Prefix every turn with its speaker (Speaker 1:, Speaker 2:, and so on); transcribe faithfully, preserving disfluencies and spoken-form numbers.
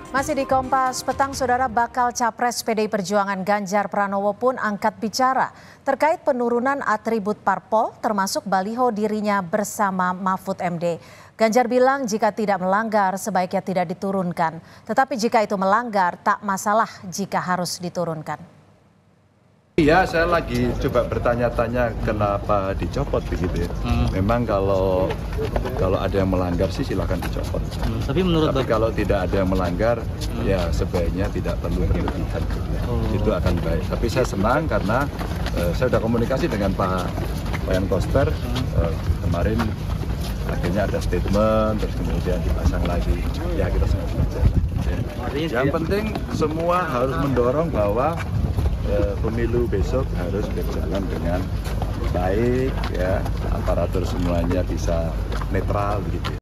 Speaker 1: Masih di Kompas Petang, Saudara, bakal Capres P D I Perjuangan Ganjar Pranowo pun angkat bicara terkait penurunan atribut parpol termasuk baliho dirinya bersama Mahfud M D. Ganjar bilang jika tidak melanggar sebaiknya tidak diturunkan, tetapi jika itu melanggar tak masalah jika harus diturunkan.
Speaker 2: Iya, saya lagi coba bertanya-tanya kenapa dicopot begitu ya. Hmm. Memang kalau kalau ada yang melanggar sih silakan dicopot.
Speaker 3: Hmm. Tapi menurut
Speaker 2: Tapi kalau tidak ada yang melanggar, hmm. ya sebaiknya tidak perlu berlebihan. Oh. Itu akan baik. Tapi saya senang karena uh, saya sudah komunikasi dengan Pak Wayan Koster hmm. uh, kemarin. Akhirnya ada statement, terus kemudian dipasang lagi. Ya kita semua belajar. Ya. Yang penting semua harus mendorong bahwa pemilu besok harus berjalan dengan baik, ya, aparatur semuanya bisa netral begitu.